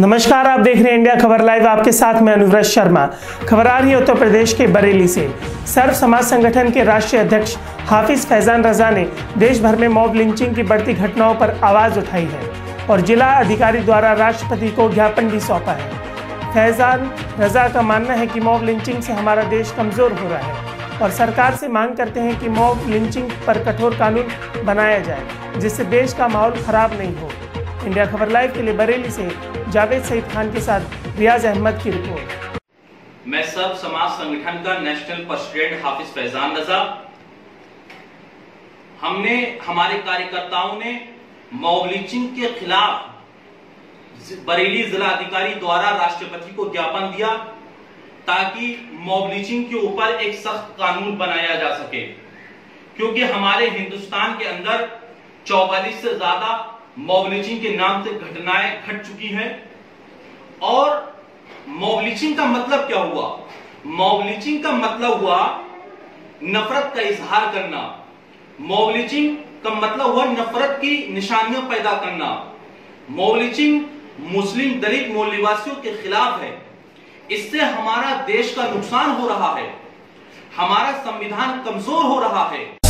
नमस्कार, आप देख रहे हैं इंडिया खबर लाइव। आपके साथ मैं अनुव्रत शर्मा। खबर आ रही है उत्तर प्रदेश के बरेली से। सर्व समाज संगठन के राष्ट्रीय अध्यक्ष हाफिज फैजान रजा ने देश भर में मॉब लिंचिंग की बढ़ती घटनाओं पर आवाज उठाई है और जिला अधिकारी द्वारा राष्ट्रपति को ज्ञापन भी सौंपा है। फैजान रजा का मानना है कि मॉब लिंचिंग से हमारा देश कमजोर हो रहा है और सरकार से मांग करते हैं कि मॉब लिंचिंग पर कठोर कानून बनाया जाए जिससे देश का माहौल खराब नहीं हो। इंडिया खबर लाइव के लिए बरेली से जावेद सईद खान के साथ रियाज अहमद की रिपोर्ट। मैं सर्व समाज संगठन का नेशनल प्रेसिडेंट हाफिज फैजान रजा। हमारे कार्यकर्ताओं ने मॉब लिंचिंग के खिलाफ बरेली जिला अधिकारी द्वारा राष्ट्रपति को ज्ञापन दिया ताकि मॉब लिंचिंग के ऊपर एक सख्त कानून बनाया जा सके, क्योंकि हमारे हिंदुस्तान के अंदर 44 से ज्यादा मॉब लिंचिंग के नाम से घटनाएं घट चुकी हैं। और मॉब लिंचिंग का मतलब क्या हुआ? मॉब लिंचिंग का मतलब हुआ नफरत का इजहार करना। मॉब लिंचिंग का मतलब हुआ नफरत की निशानियां पैदा करना। मॉब लिंचिंग मुस्लिम दलित मूल निवासियों के खिलाफ है। इससे हमारा देश का नुकसान हो रहा है, हमारा संविधान कमजोर हो रहा है।